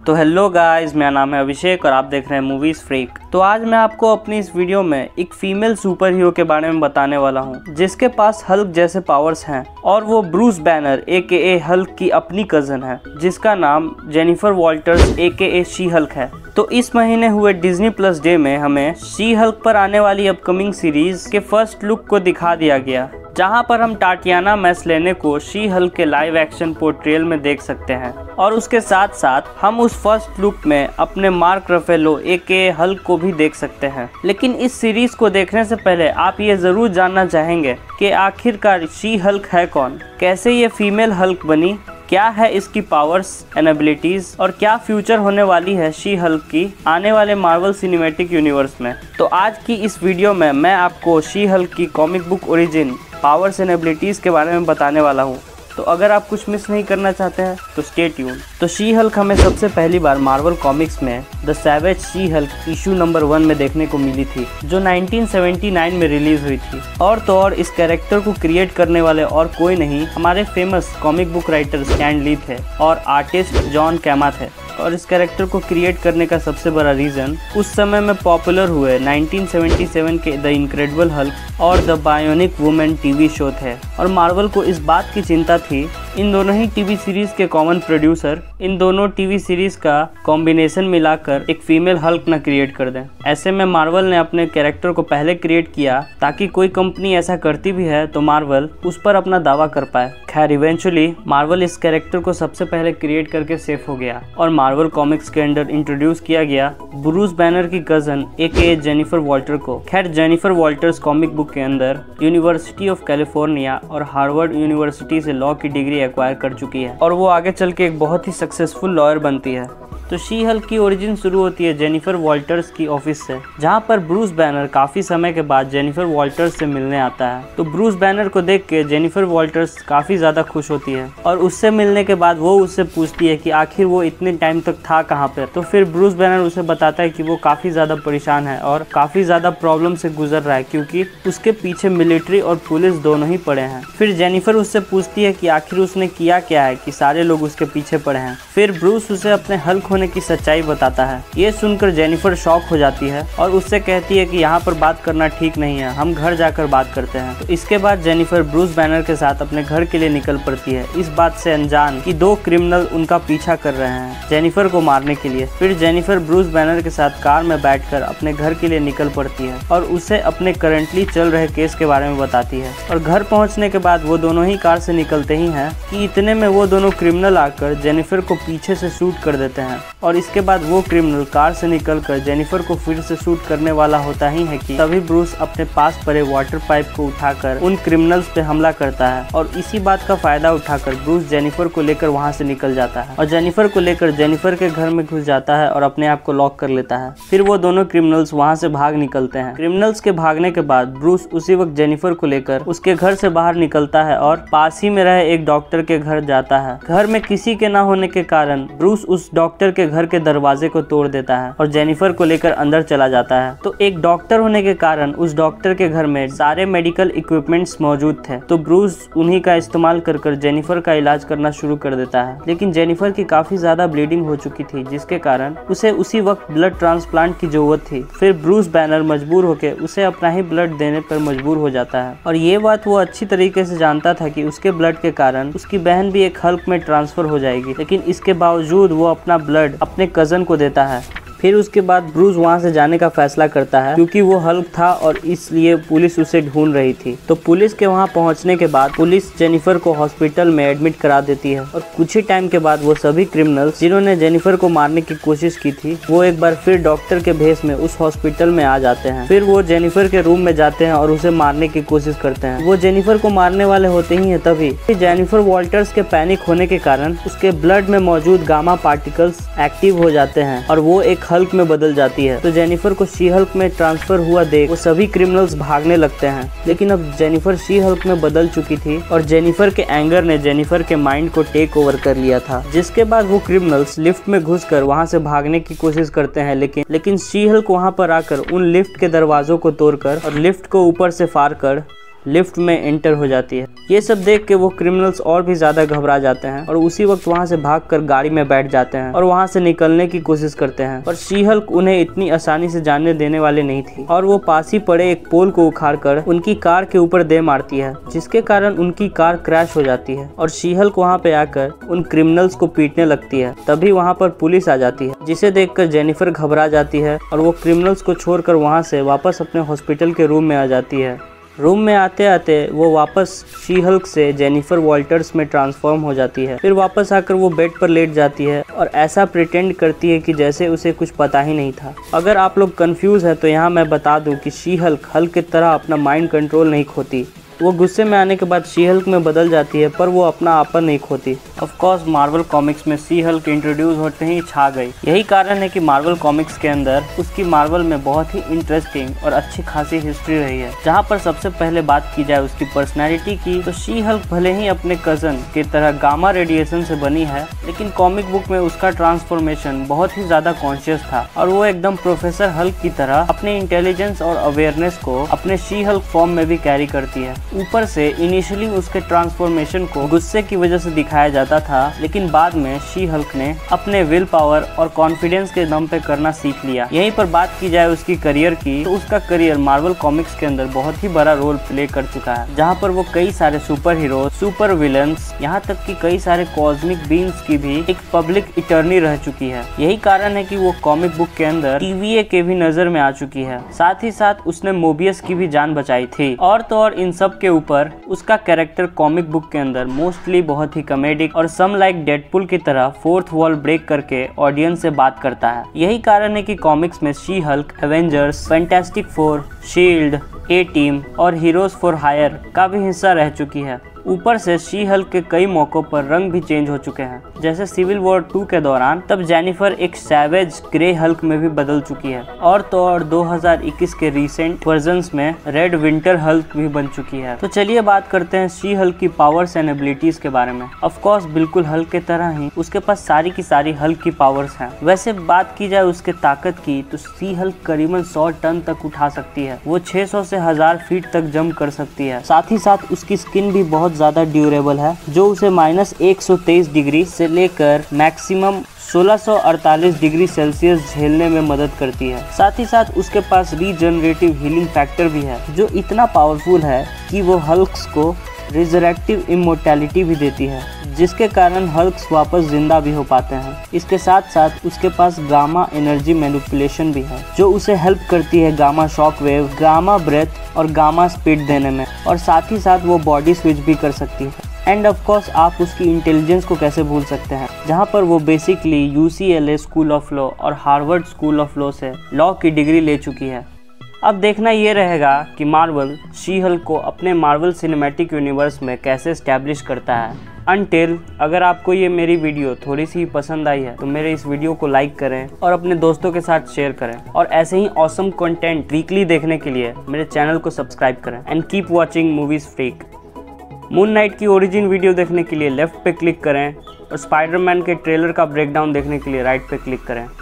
तो hello guys, मेरा नाम है अभिषेक और आप देख रहे हैं मूवीज फ्रीक। तो आज मैं आपको अपनी इस वीडियो में एक फीमेल सुपर हीरो के बारे में बताने वाला हूं जिसके पास हल्क जैसे पावर्स हैं और वो ब्रूस बैनर AKA हल्क की अपनी कजन है जिसका नाम Jennifer Walters AKA she hulk है। तो इस महीने हुए डिज्नी प्लस डे में हमें शी हल्क पर आने वाली अपकमिंग सीरीज के फर्स्ट लुक को दिखा दिया गया, जहां पर हम टाटियाना मैस्लेने को शी हल्क के लाइव एक्शन पोर्ट्रेयल में देख सकते हैं और उसके साथ साथ हम उस फर्स्ट लुक में अपने मार्क रफेलो AKA हल्क को भी देख सकते हैं। लेकिन इस सीरीज को देखने से पहले आप ये जरूर जानना चाहेंगे कि आखिरकार शी हल्क है कौन, कैसे ये फीमेल हल्क बनी, क्या है इसकी पावर्स एंड एबिलिटीज और क्या फ्यूचर होने वाली है शी हल्क की आने वाले मार्वल सिनेमैटिक यूनिवर्स में। तो आज की इस वीडियो में मैं आपको शी हल्क की comic book origin, powers and abilities के बारे में बताने वाला हूँ। तो अगर आप कुछ मिस नहीं करना चाहते हैं तो स्टे ट्यून। तो शी हल्क हमें सबसे पहली बार मार्वल कॉमिक्स में the savage she hulk issue number 1 में देखने को मिली थी, जो 1979 में रिलीज हुई थी। और तो और इस कैरेक्टर को क्रिएट करने वाले और कोई नहीं, हमारे famous comic book writer Stan Lee थे और आर्टिस्ट जॉन कैमा थे। और इस कैरेक्टर को क्रिएट करने का सबसे बड़ा रीज़न उस समय में पॉपुलर हुए 1977 के द इनक्रेडिबल हल्क और the bionic woman TV show थे। और मार्वल को इस बात की चिंता थी इन दोनों ही टीवी सीरीज के कॉमन प्रोड्यूसर इन दोनों टीवी सीरीज का कॉम्बिनेशन मिलाकर एक फीमेल हल्क न क्रिएट कर दें। ऐसे में मार्वल ने अपने कैरेक्टर को पहले क्रिएट किया ताकि कोई कंपनी ऐसा करती भी है तो मार्वल उस पर अपना दावा कर पाए। खैर इवेंचुअली मार्वल इस कैरेक्टर को सबसे पहले क्रिएट करके सेफ हो गया और मार्वल कॉमिक्स के अंदर इंट्रोड्यूस किया गया ब्रूस बैनर की कजन AKA जेनिफर वॉल्टर को। खैर जेनिफर वॉल्टर्स कॉमिक बुक के अंदर यूनिवर्सिटी ऑफ कैलिफोर्निया और हार्वर्ड यूनिवर्सिटी से लॉ की डिग्री एक्वायर कर चुकी है और वो आगे चल के एक बहुत ही सक्सेसफुल लॉयर बनती है। तो शी हल्क की ओरिजिन शुरू होती है जेनिफर वॉल्टर्स की ऑफिस से, जहां पर ब्रूस बैनर काफी समय के बाद जेनिफर वॉल्टर्स से मिलने आता है। तो ब्रूस बैनर को देख के जेनिफर वॉल्टर्स काफी ज्यादा खुश होती है और उससे मिलने के बाद वो उससे पूछती है कि आखिर वो इतने टाइम तक था कहाँ पे। तो फिर ब्रूस बैनर उसे बताता है कि वो काफी ज्यादा परेशान है और काफी ज्यादा प्रॉब्लम से गुजर रहा है क्योंकि उसके पीछे मिलिट्री और पुलिस दोनों ही पड़े हैं। फिर जेनिफर उससे पूछती है कि आखिर उसने किया क्या है कि सारे लोग उसके पीछे पड़े हैं। फिर ब्रूस उसे अपने हल्क होने की सच्चाई बताता है। ये सुनकर जेनिफर शॉक हो जाती है और उससे कहती है कि यहाँ पर बात करना ठीक नहीं है, हम घर जाकर बात करते हैं। तो इसके बाद जेनिफर ब्रूस बैनर के साथ अपने घर के लिए निकल पड़ती है, इस बात से अनजान कि 2 क्रिमिनल उनका पीछा कर रहे हैं जेनिफर को मारने के लिए। फिर जेनिफर ब्रूस बैनर के साथ कार में बैठकर अपने घर के लिए निकल पड़ती है और उसे अपने करंटली चल रहे केस के बारे में बताती है। और घर पहुँचने के बाद वो दोनों ही कार से निकलते ही हैं कि इतने में वो दोनों क्रिमिनल आकर जेनिफर को पीछे से शूट कर देते हैं। और इसके बाद वो क्रिमिनल कार से निकलकर जेनिफर को फिर से शूट करने वाला होता ही है कि तभी ब्रूस अपने पास पड़े वाटर पाइप को उठाकर उन क्रिमिनल्स पे हमला करता है और इसी बात का फायदा उठाकर ब्रूस जेनिफर को लेकर वहां से निकल जाता है और जेनिफर को लेकर जेनिफर के घर में घुस जाता है और अपने आप को लॉक कर लेता है। फिर वो दोनों क्रिमिनल्स वहां से भाग निकलते हैं। क्रिमिनल्स के भागने के बाद ब्रूस उसी वक्त जेनिफर को लेकर उसके घर से बाहर निकलता है और पास ही में रहे एक डॉक्टर के घर जाता है। घर में किसी के न होने के कारण ब्रूस उस डॉक्टर के घर के दरवाजे को तोड़ देता है और जेनिफर को लेकर अंदर चला जाता है। तो एक डॉक्टर होने के कारण उस डॉक्टर के घर में सारे मेडिकल इक्विपमेंट्स मौजूद थे। तो ब्रूस उन्हीं का इस्तेमाल कर जेनिफर का इलाज करना शुरू कर देता है। लेकिन जेनिफर की काफी ज्यादा ब्लीडिंग हो चुकी थी जिसके कारण उसे उसी वक्त ब्लड ट्रांसप्लांट की जरूरत थी। फिर ब्रूस बैनर मजबूर होकर उसे अपना ही ब्लड देने पर मजबूर हो जाता है और ये बात वो अच्छी तरीके से जानता था कि उसके ब्लड के कारण उसकी बहन भी एक हल्क में ट्रांसफर हो जाएगी। लेकिन इसके बावजूद वो अपना ब्लड अपने कजन को देता है। फिर उसके बाद ब्रूस वहां से जाने का फैसला करता है क्योंकि वो हल्क था और इसलिए पुलिस उसे ढूंढ रही थी। तो पुलिस के वहां पहुंचने के बाद पुलिस जेनिफर को हॉस्पिटल में एडमिट करा देती है और कुछ ही टाइम के बाद वो सभी क्रिमिनल्स जिन्होंने जेनिफर को मारने की कोशिश की थी वो एक बार फिर डॉक्टर के भेष में उस हॉस्पिटल में आ जाते हैं। फिर वो जेनिफर के रूम में जाते हैं और उसे मारने की कोशिश करते हैं। वो जेनिफर को मारने वाले होते ही है तभी जेनिफर वॉल्टर्स के पैनिक होने के कारण उसके ब्लड में मौजूद गामा पार्टिकल्स एक्टिव हो जाते हैं और वो एक हल्क में बदल जाती है। तो जेनिफर को शी हल्क में ट्रांसफर हुआ देख वो सभी क्रिमिनल्स भागने लगते हैं। लेकिन अब जेनिफर शी हल्क में बदल चुकी थी और जेनिफर के एंगर ने जेनिफर के माइंड को टेक ओवर कर लिया था, जिसके बाद वो क्रिमिनल्स लिफ्ट में घुसकर वहां से भागने की कोशिश करते हैं। लेकिन शी हल्क वहां पर आकर उन लिफ्ट के दरवाजों को तोड़कर और लिफ्ट को ऊपर से फाड़ कर लिफ्ट में एंटर हो जाती है। ये सब देख के वो क्रिमिनल्स और भी ज्यादा घबरा जाते हैं और उसी वक्त वहाँ से भागकर गाड़ी में बैठ जाते हैं और वहाँ से निकलने की कोशिश करते हैं। पर शी हल्क उन्हें इतनी आसानी से जाने देने वाले नहीं थी और वो पास ही पड़े एक पोल को उखाड़कर उनकी कार के ऊपर दे मारती है, जिसके कारण उनकी कार क्रैश हो जाती है और शी हल्क वहाँ पे आकर उन क्रिमिनल्स को पीटने लगती है। तभी वहाँ पर पुलिस आ जाती है, जिसे देखकर जेनिफर घबरा जाती है और वो क्रिमिनल्स को छोड़कर वहाँ से वापस अपने हॉस्पिटल के रूम में आ जाती है। रूम में आते आते वो वापस शी हल्क से जेनिफर वॉल्टर्स में ट्रांसफॉर्म हो जाती है। फिर वापस आकर वो बेड पर लेट जाती है और ऐसा प्रिटेंड करती है कि जैसे उसे कुछ पता ही नहीं था। अगर आप लोग कंफ्यूज है तो यहाँ मैं बता दूं कि शी हल्क की तरह अपना माइंड कंट्रोल नहीं खोती। वो गुस्से में आने के बाद शी हल्क में बदल जाती है, पर वो अपना आपन नहीं खोती। ऑफ कोर्स मार्वल कॉमिक्स में शी हल्क इंट्रोड्यूस होते ही छा गई। यही कारण है कि मार्वल कॉमिक्स के अंदर उसकी मार्वल में बहुत ही इंटरेस्टिंग और अच्छी खासी हिस्ट्री रही है। जहाँ पर सबसे पहले बात की जाए उसकी पर्सनैलिटी की, तो शी हल्क भले ही अपने कजन की तरह गामा रेडिएशन से बनी है, लेकिन कॉमिक बुक में उसका ट्रांसफॉर्मेशन बहुत ही ज्यादा कॉन्शियस था और वो एकदम प्रोफेसर हल्क की तरह अपने इंटेलिजेंस और अवेयरनेस को अपने शी हल्क फॉर्म में भी कैरी करती है। ऊपर से इनिशियली उसके ट्रांसफॉर्मेशन को गुस्से की वजह से दिखाया जाता था, लेकिन बाद में शी हल्क ने अपने विल पावर और कॉन्फिडेंस के दम पे करना सीख लिया। यहीं पर बात की जाए उसकी करियर की, तो उसका करियर मार्वल कॉमिक्स के अंदर बहुत ही बड़ा रोल प्ले कर चुका है, जहां पर वो कई सारे सुपर हीरो, सुपर विलन्स, यहाँ तक कि कई सारे कॉस्मिक बीइंग्स की भी एक पब्लिक इटर्नी रह चुकी है। यही कारण है कि वो कॉमिक बुक के अंदर TVA के भी नजर में आ चुकी है। साथ ही साथ उसने मोबियस की भी जान बचाई थी। और तो और इन सब के ऊपर उसका कैरेक्टर कॉमिक बुक के अंदर मोस्टली बहुत ही कॉमेडिक और सम लाइक डेडपुल की तरह फोर्थ वॉल ब्रेक करके ऑडियंस से बात करता है। यही कारण है कि कॉमिक्स में she hulk, Avengers, Fantastic four, SHIELD, A team और हीरोज फॉर हायर का भी हिस्सा रह चुकी है। ऊपर से शी हल्क के कई मौकों पर रंग भी चेंज हो चुके हैं, जैसे सिविल वॉर 2 के दौरान तब जेनिफर एक सैवेज ग्रे हल्क में भी बदल चुकी है। और तो और 2021 के रिसेंट वर्जन्स में रेड विंटर हल्क भी बन चुकी है। तो चलिए बात करते हैं शी हल्क की पावर्स एंड एबिलिटीज के बारे में। ऑफ कोर्स बिल्कुल हल्क के तरह ही उसके पास सारी की सारी हल्क की पावर्स हैं। वैसे बात की जाए उसके ताकत की, तो शी हल्क करीबन 100 टन तक उठा सकती है। वो 600 से 1000 फीट तक जंप कर सकती है। साथ ही साथ उसकी स्किन भी बहुत ज्यादा ड्यूरेबल है, जो उसे -123 डिग्री से लेकर मैक्सिमम 1648 डिग्री सेल्सियस झेलने में मदद करती है। साथ ही साथ उसके पास रीजनरेटिव हीलिंग फैक्टर भी है, जो इतना पावरफुल है कि वो हल्क्स को रिजरेक्टिव इमोर्टैलिटी भी देती है, जिसके कारण हल्क्स वापस जिंदा भी हो पाते हैं। इसके साथ साथ उसके पास गामा एनर्जी मैनिपुलेशन भी है, जो उसे हेल्प करती है gamma shock wave, gamma breath और गामा स्पीड देने में। और साथ ही साथ वो बॉडी स्विच भी कर सकती है। एंड ऑफ कोर्स आप उसकी इंटेलिजेंस को कैसे भूल सकते हैं, जहां पर वो basically UCLA school of law और हार्वर्ड स्कूल ऑफ लॉ से लॉ की डिग्री ले चुकी है। अब देखना ये रहेगा कि मार्वल शी हल्क को अपने मार्वल सिनेमैटिक यूनिवर्स में कैसे एस्टैब्लिश करता है। अनटिल अगर आपको ये मेरी वीडियो थोड़ी सी पसंद आई है तो मेरे इस वीडियो को लाइक करें और अपने दोस्तों के साथ शेयर करें, और ऐसे ही ऑसम कंटेंट वीकली देखने के लिए मेरे चैनल को सब्सक्राइब करें। And keep watching movies freak. Moon knight की ओरिजिन वीडियो देखने के लिए लेफ्ट पे क्लिक करें और स्पाइडरमैन के ट्रेलर का ब्रेकडाउन देखने के लिए राइट पे क्लिक करें।